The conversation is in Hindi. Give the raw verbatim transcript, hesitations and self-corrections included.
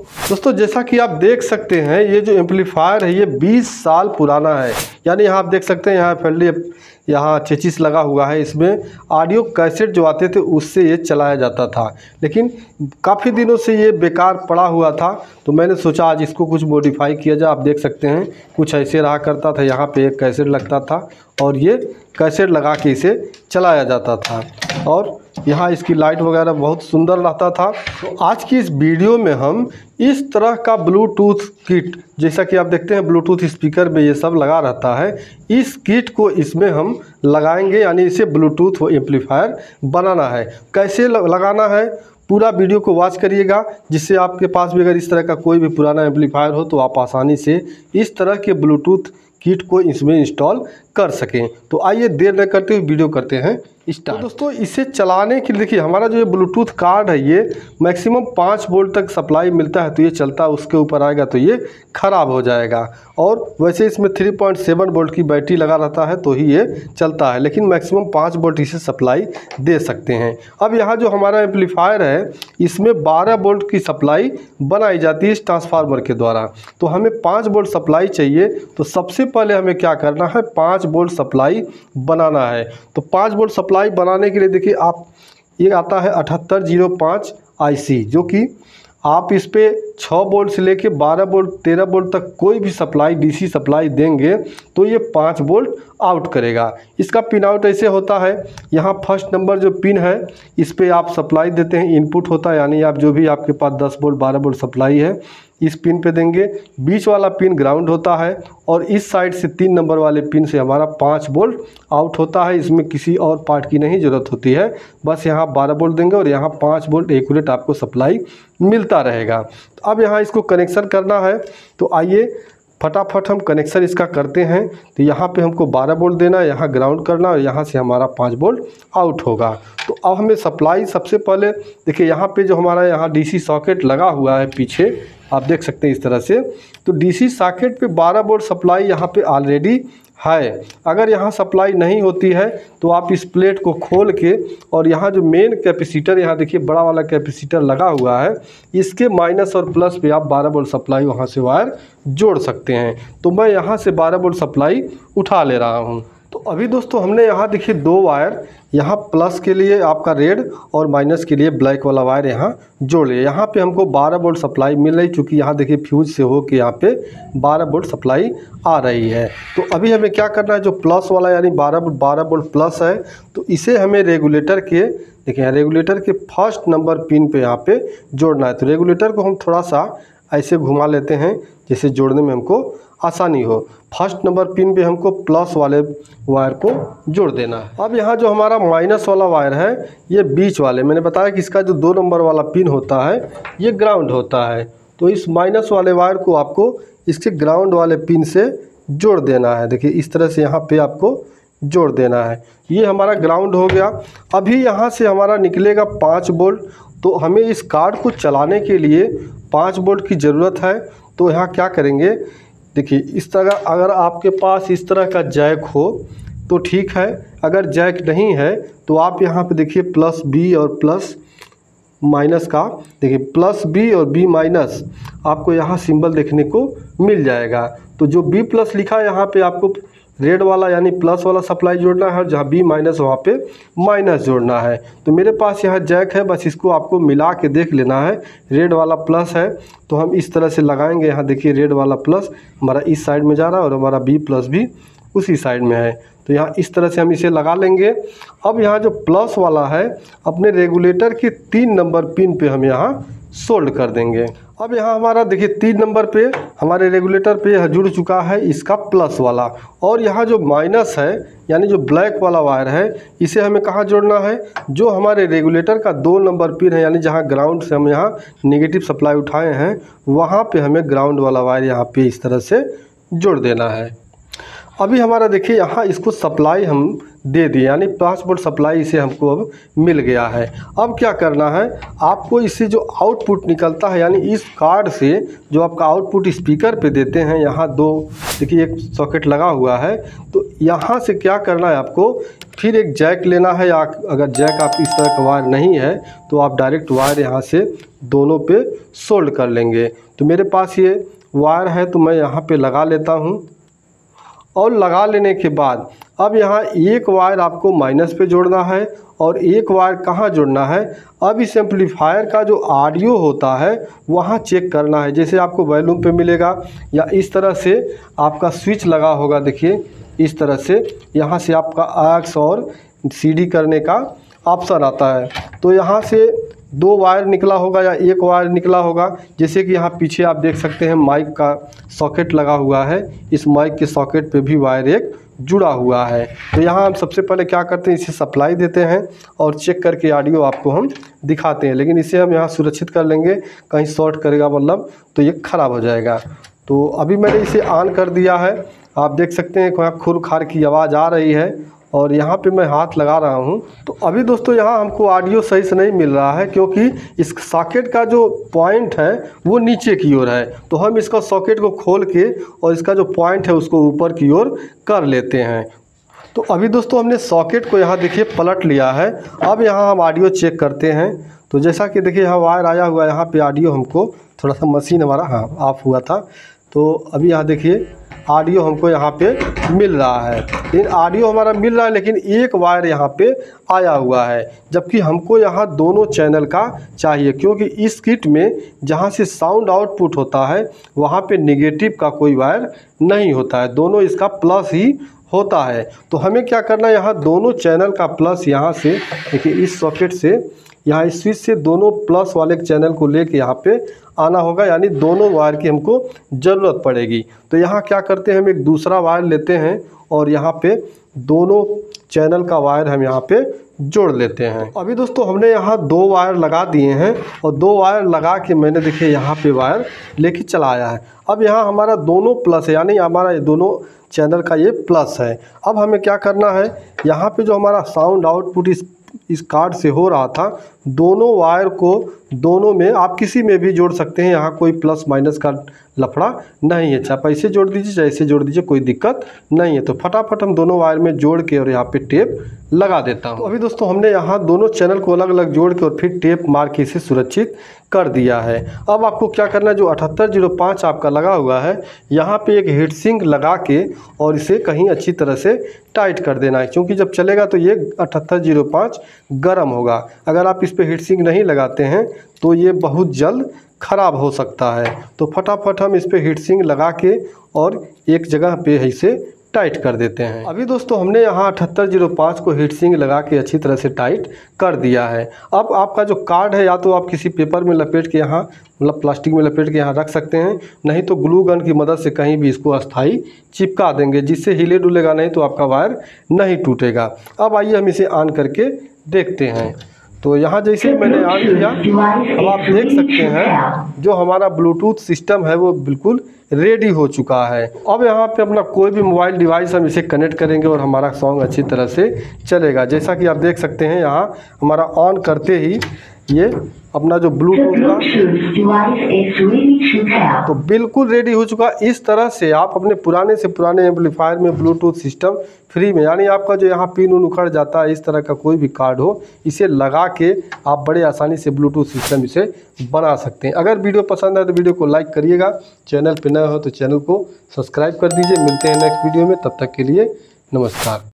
दोस्तों जैसा कि आप देख सकते हैं ये जो एम्पलीफायर है ये बीस साल पुराना है। यानी यहाँ आप देख सकते हैं यहाँ फैमिली यहाँ चेचिस लगा हुआ है। इसमें ऑडियो कैसेट जो आते थे उससे ये चलाया जाता था, लेकिन काफ़ी दिनों से ये बेकार पड़ा हुआ था। तो मैंने सोचा आज इसको कुछ मॉडिफाई किया जाए। आप देख सकते हैं कुछ ऐसे रहा करता था, यहाँ पे एक कैसेट लगता था और ये कैसेट लगा के इसे चलाया जाता था और यहाँ इसकी लाइट वगैरह बहुत सुंदर रहता था। तो आज की इस वीडियो में हम इस तरह का ब्लूटूथ किट, जैसा कि आप देखते हैं ब्लूटूथ स्पीकर में ये सब लगा रहता है, इस किट को इसमें हम लगाएंगे। यानी इसे ब्लूटूथ एम्पलीफायर बनाना है। कैसे लगाना है पूरा वीडियो को वॉच करिएगा, जिससे आपके पास भी अगर इस तरह का कोई भी पुराना एम्पलीफायर हो तो आप आसानी से इस तरह के ब्लूटूथ किट को इसमें इंस्टॉल कर सकें। तो आइए देर न करते हुए वीडियो करते हैं स्टार्ट। तो दोस्तों इसे चलाने के लिए देखिए हमारा जो ये ब्लूटूथ कार्ड है ये मैक्सिमम पाँच वोल्ट तक सप्लाई मिलता है, तो ये चलता है। उसके ऊपर आएगा तो ये ख़राब हो जाएगा। और वैसे इसमें थ्री पॉइंट सेवन वोल्ट की बैटरी लगा रहता है तो ही ये चलता है, लेकिन मैक्सिमम पाँच वोल्ट इसे सप्लाई दे सकते हैं। अब यहाँ जो हमारा एम्पलीफायर है इसमें बारह वोल्ट की सप्लाई बनाई जाती है इस ट्रांसफार्मर के द्वारा। तो हमें पाँच वोल्ट सप्लाई चाहिए, तो सबसे पहले हमें क्या करना है, पाँच वोल्ट सप्लाई बनाना है। तो पाँच वोल्ट सप्लाई बनाने के लिए देखिए आप ये आता है अठहत्तर जीरो पाँच आईसी, जो कि आप इस पे छः वोल्ट से लेके बारह वोल्ट तेरह वोल्ट तक कोई भी सप्लाई डीसी सप्लाई देंगे तो ये पाँच वोल्ट आउट करेगा। इसका पिन आउट ऐसे होता है, यहाँ फर्स्ट नंबर जो पिन है इस पे आप सप्लाई देते हैं, इनपुट होता है। यानी आप जो भी आपके पास दस वोल्ट बारह वोल्ट सप्लाई है इस पिन पे देंगे। बीच वाला पिन ग्राउंड होता है और इस साइड से तीन नंबर वाले पिन से हमारा पाँच वोल्ट आउट होता है। इसमें किसी और पार्ट की नहीं ज़रूरत होती है, बस यहाँ बारह वोल्ट देंगे और यहाँ पाँच वोल्ट एक्यूरेट आपको सप्लाई मिलता रहेगा। तो अब यहाँ इसको कनेक्शन करना है, तो आइए फटाफट हम कनेक्शन इसका करते हैं। तो यहाँ पे हमको बारह वोल्ट देना है, यहाँ ग्राउंड करना और यहाँ से हमारा पाँच वोल्ट आउट होगा। तो अब हमें सप्लाई सबसे पहले देखिए यहाँ पे जो हमारा यहाँ डीसी सॉकेट लगा हुआ है पीछे आप देख सकते हैं इस तरह से। तो डीसी सॉकेट पे बारह वोल्ट सप्लाई यहाँ पे ऑलरेडी है। अगर यहाँ सप्लाई नहीं होती है तो आप इस प्लेट को खोल के और यहाँ जो मेन कैपेसिटर यहाँ देखिए बड़ा वाला कैपेसिटर लगा हुआ है, इसके माइनस और प्लस पे आप बारह वोल्ट सप्लाई वहाँ से वायर जोड़ सकते हैं। तो मैं यहाँ से बारह वोल्ट सप्लाई उठा ले रहा हूँ। तो अभी दोस्तों हमने यहाँ देखिए दो वायर, यहाँ प्लस के लिए आपका रेड और माइनस के लिए ब्लैक वाला वायर यहाँ जोड़ लिया। यहाँ पे हमको बारह वोल्ट सप्लाई मिल रही, चूँकि यहाँ देखिए फ्यूज से हो के यहाँ पे बारह वोल्ट सप्लाई आ रही है। तो अभी हमें क्या करना है, जो प्लस वाला यानी बारह बारह वोल्ट प्लस है तो इसे हमें रेगुलेटर के देखिए यहाँ रेगुलेटर के फर्स्ट नंबर पिन पे यहाँ पे जोड़ना है। तो रेगुलेटर को हम थोड़ा सा ऐसे घुमा लेते हैं जैसे जोड़ने में हमको आसानी हो। फर्स्ट नंबर पिन पे हमको प्लस वाले वायर को जोड़ देना है। अब यहाँ जो हमारा माइनस वाला वायर है ये बीच वाले, मैंने बताया कि इसका जो दो नंबर वाला पिन होता है ये ग्राउंड होता है। तो इस माइनस वाले वायर को आपको इसके ग्राउंड वाले पिन से जोड़ देना है। देखिए इस तरह से यहाँ पे आपको जोड़ देना है। ये हमारा ग्राउंड हो गया। अभी यहाँ से हमारा निकलेगा पाँच वोल्ट। तो हमें इस कार्ड को चलाने के लिए पाँच वोल्ट की ज़रूरत है। तो यहाँ क्या करेंगे, देखिए इस तरह अगर आपके पास इस तरह का जैक हो तो ठीक है, अगर जैक नहीं है तो आप यहाँ पे देखिए प्लस बी और प्लस माइनस का देखिए प्लस बी और बी माइनस आपको यहाँ सिंबल देखने को मिल जाएगा। तो जो बी प्लस लिखा है यहाँ पे आपको रेड वाला यानी प्लस वाला सप्लाई जोड़ना है और जहाँ बी माइनस वहाँ पे माइनस जोड़ना है। तो मेरे पास यहाँ जैक है, बस इसको आपको मिला के देख लेना है। रेड वाला प्लस है तो हम इस तरह से लगाएंगे। यहाँ देखिए रेड वाला प्लस हमारा इस साइड में जा रहा है और हमारा बी प्लस भी उसी साइड में है। तो यहाँ इस तरह से हम इसे लगा लेंगे। अब यहाँ जो प्लस वाला है अपने रेगुलेटर के तीन नंबर पिन पे हम यहाँ सोल्ड कर देंगे। अब यहाँ हमारा देखिए तीन नंबर पे हमारे रेगुलेटर पे जुड़ चुका है इसका प्लस वाला, और यहाँ जो माइनस है यानी जो ब्लैक वाला वायर है इसे हमें कहाँ जोड़ना है, जो हमारे रेगुलेटर का दो नंबर पिन है यानी जहाँ ग्राउंड से हम यहाँ नेगेटिव सप्लाई उठाए हैं वहाँ पे हमें ग्राउंड वाला वायर यहाँ पे इस तरह से जोड़ देना है। अभी हमारा देखिए यहाँ इसको सप्लाई हम दे दिए यानी पाँच वोल्ट सप्लाई इसे हमको अब मिल गया है। अब क्या करना है, आपको इससे जो आउटपुट निकलता है यानी इस कार्ड से जो आपका आउटपुट स्पीकर पे देते हैं, यहाँ दो देखिए एक सॉकेट लगा हुआ है, तो यहाँ से क्या करना है आपको, फिर एक जैक लेना है, या अगर जैक आप इस तरह का वायर नहीं है तो आप डायरेक्ट वायर यहाँ से दोनों पे सोल्ड कर लेंगे। तो मेरे पास ये वायर है तो मैं यहाँ पे लगा लेता हूँ। और लगा लेने के बाद अब यहाँ एक वायर आपको माइनस पे जोड़ना है और एक वायर कहाँ जोड़ना है, अब इस एम्पलीफायर का जो ऑडियो होता है वहाँ चेक करना है। जैसे आपको वॉल्यूम पे मिलेगा या इस तरह से आपका स्विच लगा होगा, देखिए इस तरह से यहाँ से आपका एक्स और सीडी करने का ऑप्शन आता है। तो यहाँ से दो वायर निकला होगा या एक वायर निकला होगा। जैसे कि यहाँ पीछे आप देख सकते हैं माइक का सॉकेट लगा हुआ है, इस माइक के सॉकेट पे भी वायर एक जुड़ा हुआ है। तो यहाँ हम सबसे पहले क्या करते हैं, इसे सप्लाई देते हैं और चेक करके ऑडियो आपको हम दिखाते हैं। लेकिन इसे हम यहाँ सुरक्षित कर लेंगे, कहीं शॉर्ट करेगा मतलब तो ये ख़राब हो जाएगा। तो अभी मैंने इसे ऑन कर दिया है, आप देख सकते हैं वहाँ खुर खार की आवाज़ आ रही है और यहाँ पे मैं हाथ लगा रहा हूँ। तो अभी दोस्तों यहाँ हमको ऑडियो सही से नहीं मिल रहा है, क्योंकि इस सॉकेट का जो पॉइंट है वो नीचे की ओर है। तो हम इसका सॉकेट को खोल के और इसका जो पॉइंट है उसको ऊपर की ओर कर लेते हैं। तो अभी दोस्तों हमने सॉकेट को यहाँ देखिए पलट लिया है। अब यहाँ हम ऑडियो चेक करते हैं। तो जैसा कि देखिए यहाँ वायर आया हुआ है, यहाँ पे ऑडियो हमको थोड़ा सा मशीन हमारा हाँ ऑफ हुआ था। तो अभी यहाँ देखिए ऑडियो हमको यहाँ पे मिल रहा है, लेकिन ऑडियो हमारा मिल रहा है लेकिन एक वायर यहाँ पे आया हुआ है, जबकि हमको यहाँ दोनों चैनल का चाहिए। क्योंकि इस किट में जहाँ से साउंड आउटपुट होता है वहाँ पे नेगेटिव का कोई वायर नहीं होता है, दोनों इसका प्लस ही होता है। तो हमें क्या करना है, यहाँ दोनों चैनल का प्लस यहाँ से देखिए इस सॉकेट से यहाँ इस स्विच से दोनों प्लस वाले चैनल को लेके यहाँ पे आना होगा, यानी दोनों वायर की हमको ज़रूरत पड़ेगी। तो यहाँ क्या करते हैं, हम एक दूसरा वायर लेते हैं और यहाँ पे दोनों चैनल का वायर हम यहाँ पे जोड़ लेते हैं। अभी दोस्तों हमने यहाँ दो वायर लगा दिए हैं और दो वायर लगा के मैंने देखिए यहाँ पे वायर लेके चलाया है। अब यहाँ हमारा दोनों प्लस है, यानी हमारा ये दोनों चैनल का ये प्लस है। अब हमें क्या करना है, यहाँ पे जो हमारा साउंड आउटपुट इस इस कार्ड से हो रहा था, दोनों वायर को दोनों में आप किसी में भी जोड़ सकते हैं। यहाँ कोई प्लस माइनस का लफड़ा नहीं है, चाहे ऐसे जोड़ दीजिए चाहे ऐसे जोड़ दीजिए, कोई दिक्कत नहीं है। तो फटाफट हम दोनों वायर में जोड़ के और यहाँ पे टेप लगा देता हूँ। तो अभी दोस्तों हमने यहाँ दोनों चैनल को अलग अलग जोड़ के और फिर टेप मार के इसे सुरक्षित कर दिया है। अब आपको क्या करना है, जो अठहत्तर जीरो पाँच आपका लगा हुआ है यहाँ पे एक हीट सिंक लगा के और इसे कहीं अच्छी तरह से टाइट कर देना है, क्योंकि जब चलेगा तो ये अठहत्तर जीरो पाँच गर्म होगा। अगर आप इस पे हीट सिंक नहीं लगाते हैं तो ये बहुत जल्द ख़राब हो सकता है। तो फटाफट हम इस पे हीट सिंक लगा के और एक जगह पे इसे टाइट कर देते हैं। अभी दोस्तों हमने यहाँ अठहत्तर जीरो पाँच को हीट सिंक लगा के अच्छी तरह से टाइट कर दिया है। अब आपका जो कार्ड है या तो आप किसी पेपर में लपेट के यहाँ मतलब प्लास्टिक में लपेट के यहाँ रख सकते हैं, नहीं तो ग्लू गन की मदद से कहीं भी इसको अस्थाई चिपका देंगे, जिससे हिले डुलेगा नहीं तो आपका वायर नहीं टूटेगा। अब आइए हम इसे ऑन करके देखते हैं। तो यहाँ जैसे मैंने ऑन किया, अब आप देख सकते हैं जो हमारा ब्लूटूथ सिस्टम है वो बिल्कुल रेडी हो चुका है। अब यहाँ पे अपना कोई भी मोबाइल डिवाइस हम इसे कनेक्ट करेंगे और हमारा सॉन्ग अच्छी तरह से चलेगा। जैसा कि आप देख सकते हैं यहाँ हमारा ऑन करते ही ये अपना जो ब्लूटूथ का तो बिल्कुल रेडी हो चुका। इस तरह से आप अपने पुराने से पुराने एम्पलीफायर में ब्लूटूथ सिस्टम फ्री में, यानी आपका जो यहाँ पिन उन उखड़ जाता है, इस तरह का कोई भी कार्ड हो, इसे लगा के आप बड़े आसानी से ब्लूटूथ सिस्टम इसे बना सकते हैं। अगर वीडियो पसंद आए तो वीडियो को लाइक करिएगा, चैनल पर नए हो तो चैनल को सब्सक्राइब कर दीजिए। मिलते हैं नेक्स्ट वीडियो में, तब तक के लिए नमस्कार।